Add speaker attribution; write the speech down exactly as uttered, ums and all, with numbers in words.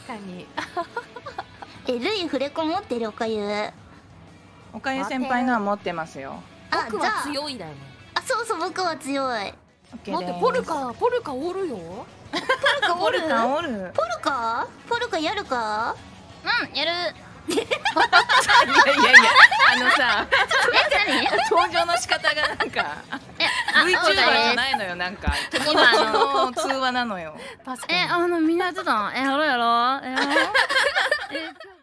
Speaker 1: かに。
Speaker 2: え、ルイフレコ持ってるおかゆ。
Speaker 3: おかゆ先輩のは持ってますよ。
Speaker 2: あ、
Speaker 1: 僕は強いだよね。
Speaker 2: あ、そうそう、僕は強い。
Speaker 1: 待って、ポルカ、ポルカおるよ。
Speaker 2: ポルカおる。
Speaker 3: ポルカおる。
Speaker 2: ポルカ？ポルカやるか？
Speaker 4: うん、やる。
Speaker 3: いやいやいや、あのさ、
Speaker 4: え、何？
Speaker 3: 登場の仕方がなんか ブイチューバー じゃないのよ、なんか今の通話なのよ。
Speaker 4: え、あのみんなやってたん？え、やろうやろう。え、やろう。え。